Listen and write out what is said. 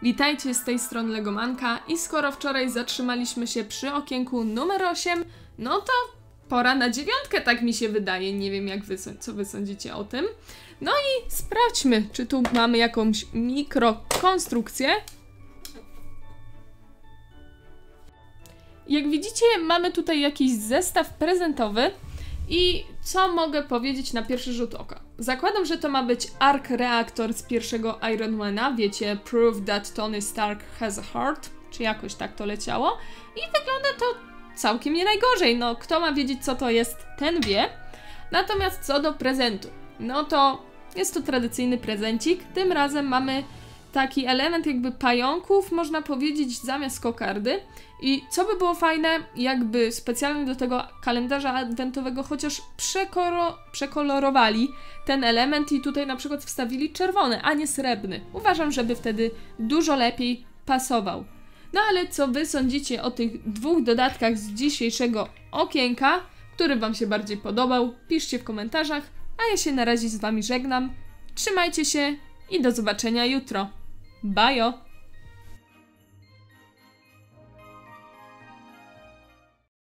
Witajcie, z tej strony Legomanka i skoro wczoraj zatrzymaliśmy się przy okienku numer 8, no to pora na 9, tak mi się wydaje. Nie wiem co wy sądzicie o tym. No i sprawdźmy, czy tu mamy jakąś mikrokonstrukcję. Jak widzicie, mamy tutaj jakiś zestaw prezentowy. I co mogę powiedzieć na pierwszy rzut oka? Zakładam, że to ma być arc reaktor z pierwszego Ironmana, wiecie, prove that Tony Stark has a heart, czy jakoś tak to leciało. I wygląda to całkiem nie najgorzej, no kto ma wiedzieć co to jest, ten wie. Natomiast co do prezentu, no to jest to tradycyjny prezencik, tym razem mamy taki element jakby pająków, można powiedzieć, zamiast kokardy. I co by było fajne, jakby specjalnie do tego kalendarza adwentowego chociaż przekolorowali ten element i tutaj na przykład wstawili czerwony, a nie srebrny. Uważam, żeby wtedy dużo lepiej pasował. No ale co wy sądzicie o tych dwóch dodatkach z dzisiejszego okienka? Który wam się bardziej podobał? Piszcie w komentarzach, a ja się na razie z wami żegnam. Trzymajcie się i do zobaczenia jutro. Bajo!